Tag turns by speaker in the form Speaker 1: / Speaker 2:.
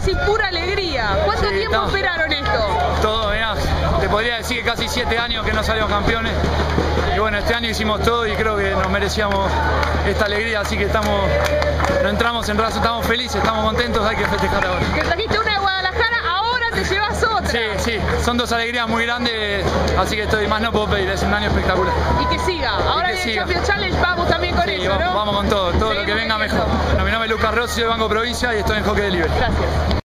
Speaker 1: decir pura alegría. ¿Cuánto tiempo esperaron esto?
Speaker 2: Todo, mirá, te podría decir que casi 7 años que no salimos campeones. Y bueno, este año hicimos todo y creo que nos merecíamos esta alegría, así que no entramos en razón, estamos felices, estamos contentos, hay que festejar ahora.
Speaker 1: Que trajiste una de Guadalajara, ahora te llevas otra.
Speaker 2: Sí, son dos alegrías muy grandes, así que más no puedo pedir, es un año espectacular.
Speaker 1: Y que siga, ahora en el Champions Challenge vamos también con eso, ¿no?
Speaker 2: Vamos con todo lo que venga mejor. Mi nombre es Lucas Rossi, de Banco Provincia y estoy en Hockey de Libre.
Speaker 1: Gracias.